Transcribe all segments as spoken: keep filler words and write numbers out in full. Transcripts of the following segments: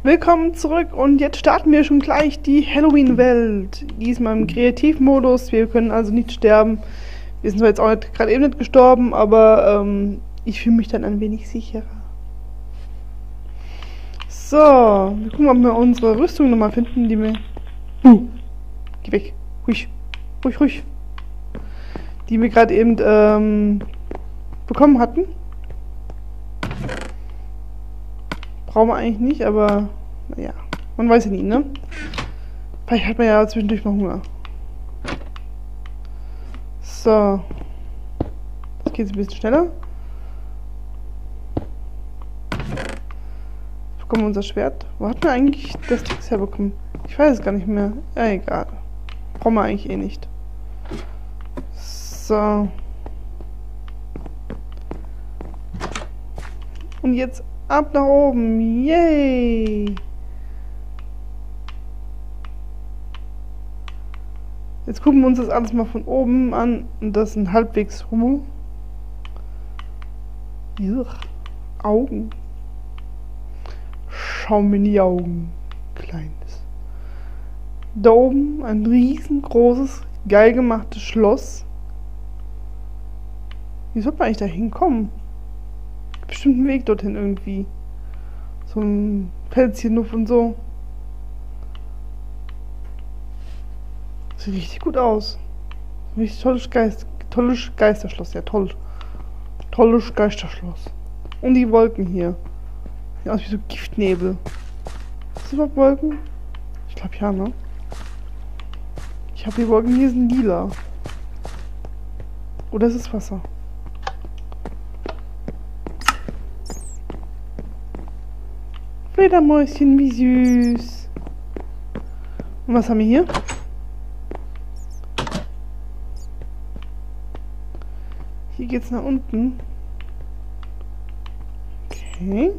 Willkommen zurück und jetzt starten wir schon gleich die Halloween-Welt. Diesmal im Kreativmodus. Wir können also nicht sterben. Wir sind zwar jetzt auch nicht, gerade eben nicht gestorben, aber ähm, ich fühle mich dann ein wenig sicherer. So, wir gucken, ob wir unsere Rüstung nochmal finden, die wir... Uh, geh weg. Ruhig. Ruhig, ruhig. Die wir gerade eben ähm, bekommen hatten. Brauchen wir eigentlich nicht, aber naja, man weiß ja nie, ne? Vielleicht hat man ja zwischendurch mal Hunger. So. Das geht jetzt ein bisschen schneller. Jetzt bekommen wir unser Schwert. Wo hat man eigentlich das Ding herbekommen? Ich weiß es gar nicht mehr. Ja, egal. Brauchen wir eigentlich eh nicht. So. Und jetzt ab nach oben. Yay! Jetzt gucken wir uns das alles mal von oben an. Und das sind halbwegs Ruhe. Augen. Schau mir in die Augen. Kleines. Da oben ein riesengroßes, geil gemachtes Schloss. Wie soll man eigentlich da hinkommen? Bestimmt einen Weg dorthin irgendwie. So ein Pfälzchen und so. Sieht richtig gut aus. Richtig tolles Geist, tolles Geisterschloss, ja toll. Tolles Geisterschloss. Und die Wolken hier. Sieht aus wie so Giftnebel. Ist das überhaupt Wolken? Ich glaube ja, ne? Ich habe die Wolken hier sind lila. Oder ist es Wasser? Fledermäuschen, wie süß. Und was haben wir hier? Hier geht's nach unten. Okay.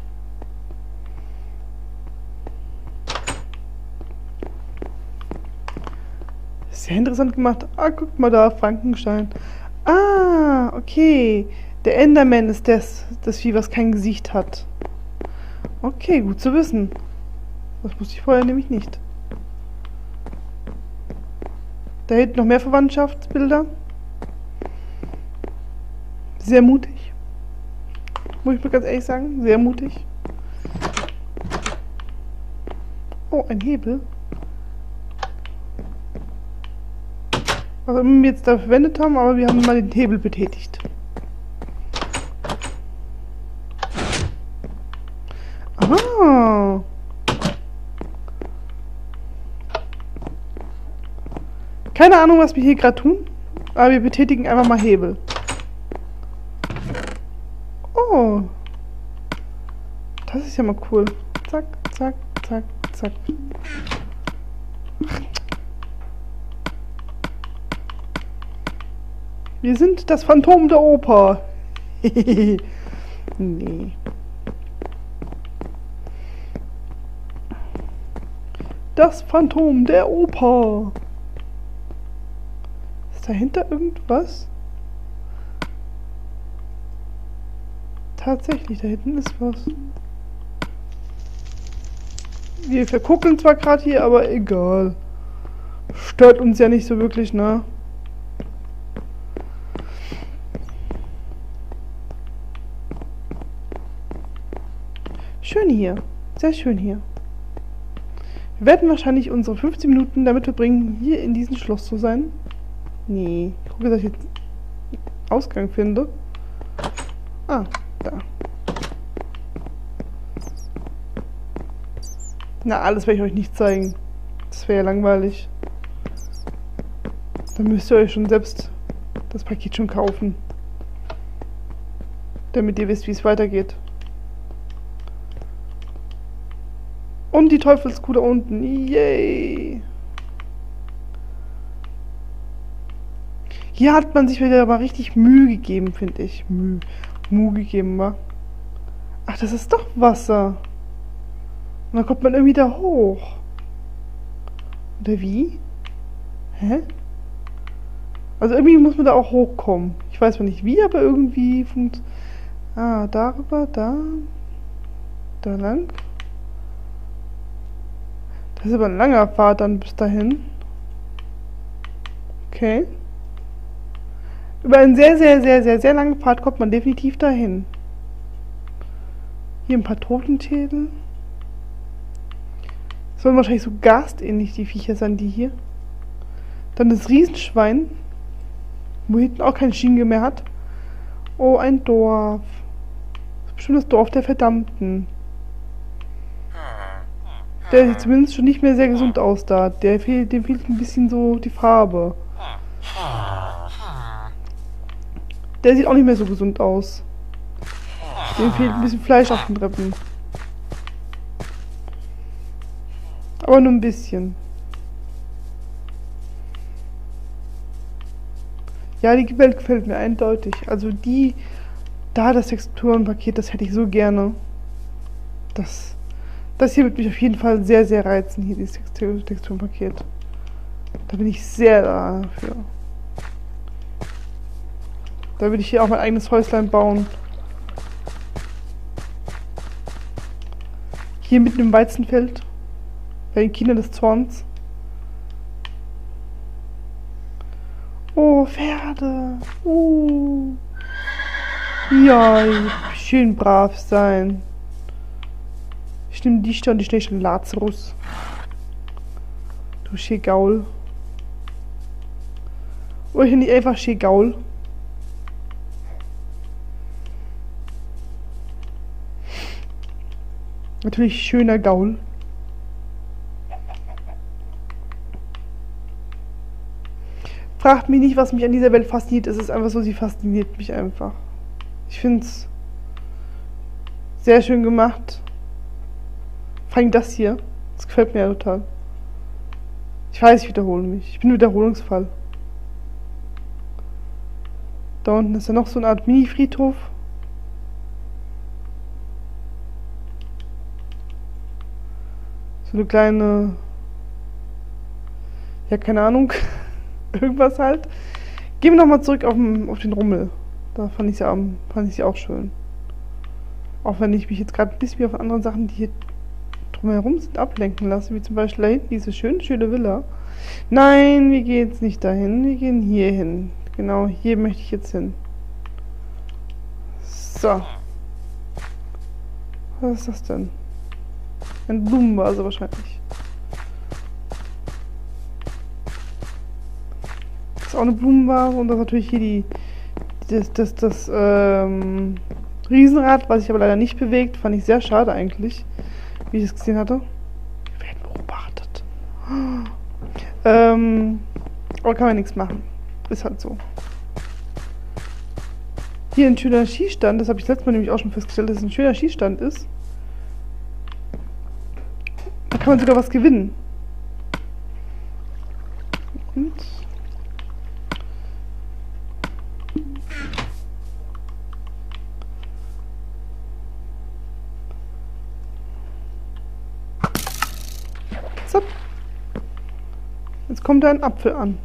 Sehr interessant gemacht. Ah, guck mal da, Frankenstein. Ah, okay. Der Enderman ist das, das Vieh, was kein Gesicht hat. Okay, gut zu wissen. Das wusste ich vorher nämlich nicht. Da hinten noch mehr Verwandtschaftsbilder. Sehr mutig. Muss ich mal ganz ehrlich sagen. Sehr mutig. Oh, ein Hebel. Was auch immer wir jetzt da verwendet haben, aber wir haben mal den Hebel betätigt. Ah. Keine Ahnung, was wir hier gerade tun, aber wir betätigen einfach mal Hebel. Oh. Das ist ja mal cool. Zack, zack, zack, zack. Wir sind das Phantom der Oper. Nee. Das Phantom der Oper. Ist dahinter irgendwas? Tatsächlich, da hinten ist was. Wir verkuckeln zwar gerade hier, aber egal. Stört uns ja nicht so wirklich, ne? Schön hier. Sehr schön hier. Wir werden wahrscheinlich unsere fünfzehn Minuten damit verbringen, hier in diesem Schloss zu sein. Nee, ich gucke, dass ich jetzt Ausgang finde. Ah, da. Na, alles werde ich euch nicht zeigen. Das wäre ja langweilig. Dann müsst ihr euch schon selbst das Paket schon kaufen. Damit ihr wisst, wie es weitergeht. Und die Teufelskuh da unten. Yay! Hier hat man sich wieder mal richtig Mühe gegeben, finde ich. Mühe. Mühe gegeben, wa? Ach, das ist doch Wasser. Und dann kommt man irgendwie da hoch. Oder wie? Hä? Also irgendwie muss man da auch hochkommen. Ich weiß zwar nicht wie, aber irgendwie funktioniert. Ah, darüber, da. Da lang. Das ist aber ein langer Pfad dann bis dahin. Okay. Über einen sehr, sehr, sehr, sehr, sehr langen Pfad kommt man definitiv dahin. Hier ein paar Totenschädel. Das sollen wahrscheinlich so gastähnlich die Viecher sein, die hier. Dann das Riesenschwein. Wo hinten auch kein Schienge mehr hat. Oh, ein Dorf. Das ist bestimmt das Dorf der Verdammten. Der sieht zumindest schon nicht mehr sehr gesund aus da. Der fehlt, dem fehlt ein bisschen so die Farbe. Der sieht auch nicht mehr so gesund aus. Dem fehlt ein bisschen Fleisch auf den Rippen. Aber nur ein bisschen. Ja, die Welt gefällt mir eindeutig. Also die, da das Texturenpaket, das hätte ich so gerne. Das, das hier wird mich auf jeden Fall sehr, sehr reizen, hier dieses Textur Texturenpaket. Da bin ich sehr dafür. Da will ich hier auch mein eigenes Häuslein bauen. Hier mitten im Weizenfeld. Bei den Kindern des Zorns. Oh, Pferde. Uh. Ja, schön brav sein. Ich nehme die und die schnellen Lazarus. Du Schegaul. Oh, ich nehme nicht einfach Schegaul. Natürlich schöner Gaul. Fragt mich nicht, was mich an dieser Welt fasziniert. Es ist einfach so, sie fasziniert mich einfach. Ich finde es sehr schön gemacht. Vor allem das hier. Das gefällt mir ja total. Ich weiß, ich wiederhole mich. Ich bin ein Wiederholungsfall. Da unten ist ja noch so eine Art Mini-Friedhof. So eine kleine... Ja, keine Ahnung. Irgendwas halt. Gehen wir nochmal zurück auf den, auf den Rummel. Da fand ich es ja, fand ich's ja auch schön. Auch wenn ich mich jetzt gerade ein bisschen auf andere Sachen, die hier drumherum sind, ablenken lasse. Wie zum Beispiel da hinten diese schöne, schöne Villa. Nein, wir gehen jetzt nicht dahin. Wir gehen hier hin. Genau, hier möchte ich jetzt hin. So. Was ist das denn? Ein Blumenvase wahrscheinlich. Das ist auch eine Blumenvase und das ist natürlich hier die das, das, das ähm, Riesenrad, was sich aber leider nicht bewegt. Fand ich sehr schade eigentlich, wie ich es gesehen hatte. Wir werden beobachtet. Ähm, aber kann man nichts machen. Ist halt so. Hier ein schöner Schießstand, das habe ich letztes Mal nämlich auch schon festgestellt, dass es ein schöner Schießstand ist. Da kann man sogar was gewinnen. Und so. Jetzt kommt da ein Apfel an.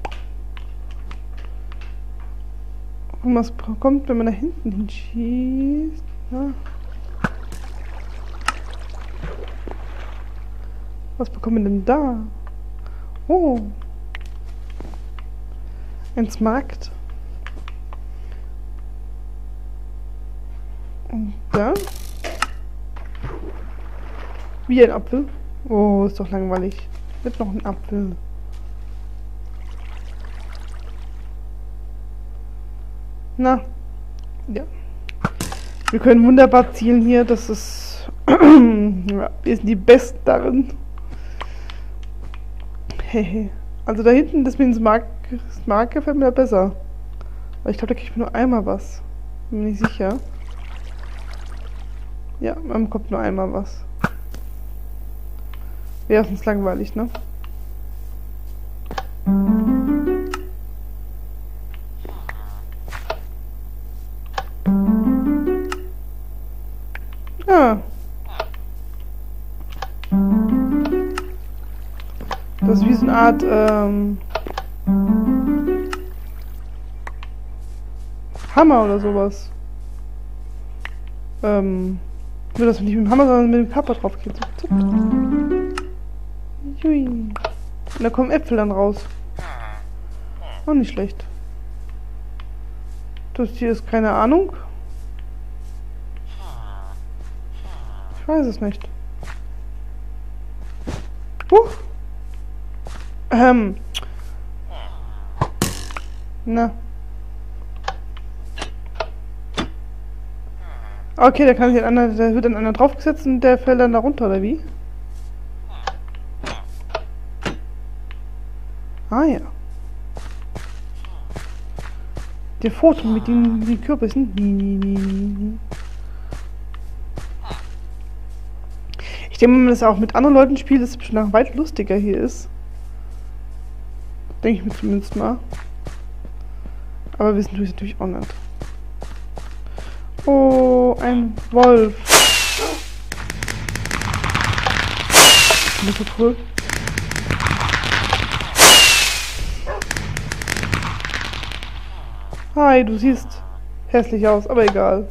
Und was kommt, wenn man da hinten hinschießt? Ja. Was bekommen wir denn da? Oh. Ein Smaragd. Und da? Wie ein Apfel. Oh, ist doch langweilig. Wird noch ein Apfel. Na. Ja. Wir können wunderbar zielen hier. Das ist... ja, wir sind die Besten darin. Hehe. Also da hinten, das mit dem Smart, Smart gefällt mir besser. Weil ich glaube, da kriege ich mir nur einmal was. Bin mir nicht sicher. Ja, man bekommt nur einmal was. Wäre sonst langweilig, ne? Ja. Das ist wie so eine Art, ähm, Hammer oder sowas. Ähm, nur dass man nicht mit dem Hammer, sondern mit dem Körper drauf geht. So, Hui. Und da kommen Äpfel dann raus. Auch nicht schlecht. Das hier ist keine Ahnung. Ich weiß es nicht. Huch. Ähm. Na. Okay, da kann sich einer, da wird dann einer draufgesetzt und der fällt dann da runter, oder wie? Ah ja. Der Foto mit den, den Kürbissen. Ich denke, wenn man das auch mit anderen Leuten spielt, dass es bestimmt noch weit lustiger hier ist. Denke ich mir zumindest mal. Aber wissen tue ich es natürlich auch nicht. Oh, ein Wolf. Nicht so cool. Hi, du siehst hässlich aus, aber egal.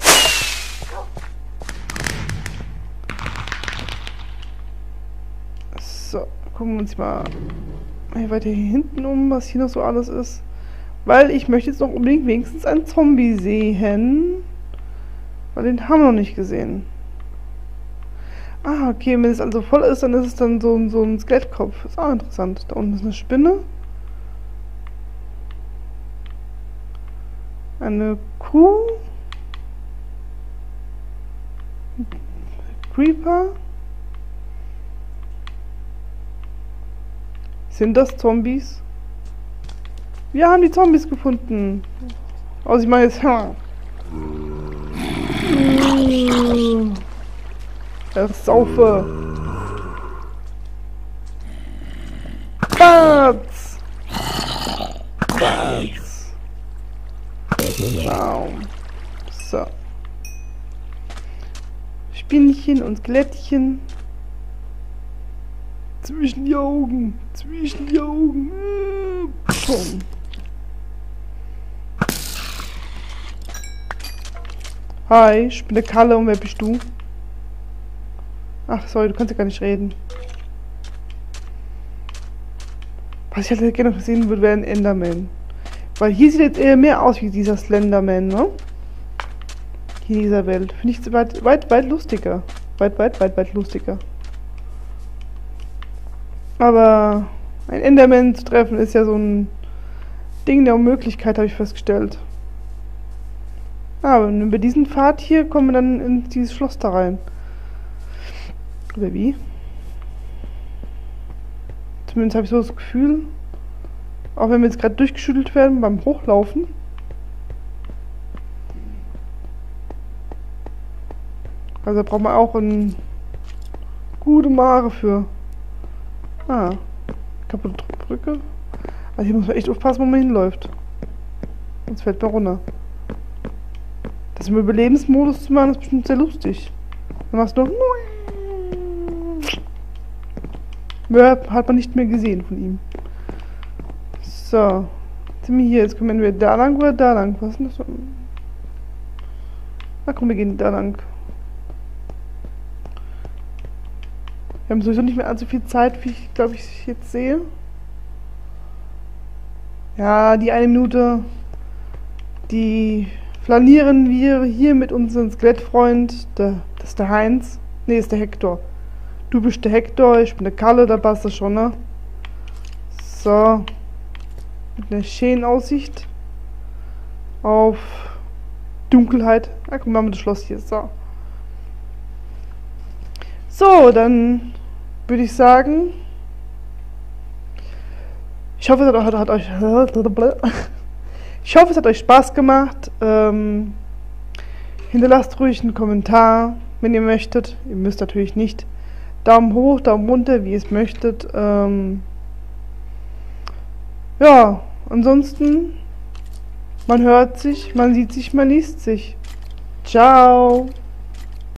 So, gucken wir uns mal weiter hier hinten um, was hier noch so alles ist. Weil ich möchte jetzt noch unbedingt wenigstens einen Zombie sehen. Weil den haben wir noch nicht gesehen. Ah, okay, wenn es also voll ist, dann ist es dann so, so ein Skelettkopf. Ist auch interessant. Da unten ist eine Spinne. Eine Kuh. Creeper. Sind das Zombies? Wir haben die Zombies gefunden. Also ich meine jetzt... Ersaufe. Bats. Bats. Baum. So. Spinnchen und Skelettchen. Zwischen die Augen. Zwischen die Augen. Bumm. Hi, ich bin der Kalle und wer bist du? Ach, sorry, du kannst ja gar nicht reden. Was ich halt gerne noch sehen würde, wäre ein Enderman. Weil hier sieht jetzt eher mehr aus wie dieser Slenderman, ne? Hier in dieser Welt. Finde ich weit, weit, weit lustiger. Weit, weit, weit, weit lustiger. Aber ein Enderman zu treffen ist ja so ein Ding der Unmöglichkeit, habe ich festgestellt. Aber über diesen Pfad hier kommen wir dann in dieses Schloss da rein. Oder wie? Zumindest habe ich so das Gefühl, auch wenn wir jetzt gerade durchgeschüttelt werden beim Hochlaufen. Also da braucht man auch eine gute Mare für. Ah, kaputte Brücke. Also hier muss man echt aufpassen, wo man hinläuft. Sonst fällt man runter. Das im Überlebensmodus zu machen, ist bestimmt sehr lustig. Dann machst du noch... Mehr hat man nicht mehr gesehen von ihm. So. Jetzt sind wir hier. Jetzt können wir entweder da lang oder da lang. Was ist denn das? Na komm, wir gehen da lang. Wir haben sowieso nicht mehr allzu viel Zeit, wie ich glaube ich jetzt sehe. Ja, die eine Minute, die flanieren wir hier mit unserem Skelettfreund. Der, das ist der Heinz. Ne, ist der Hector. Du bist der Hector, ich bin der Kalle, da passt das schon, ne? So. Mit einer schönen Aussicht auf Dunkelheit. Ah, guck mal, das Schloss hier. So. So, dann würde ich sagen, ich hoffe, es hat, hat euch ich hoffe, es hat euch Spaß gemacht. Ähm, hinterlasst ruhig einen Kommentar, wenn ihr möchtet. Ihr müsst natürlich nicht. Daumen hoch, Daumen runter, wie ihr es möchtet. Ähm, ja, ansonsten, man hört sich, man sieht sich, man liest sich. Ciao.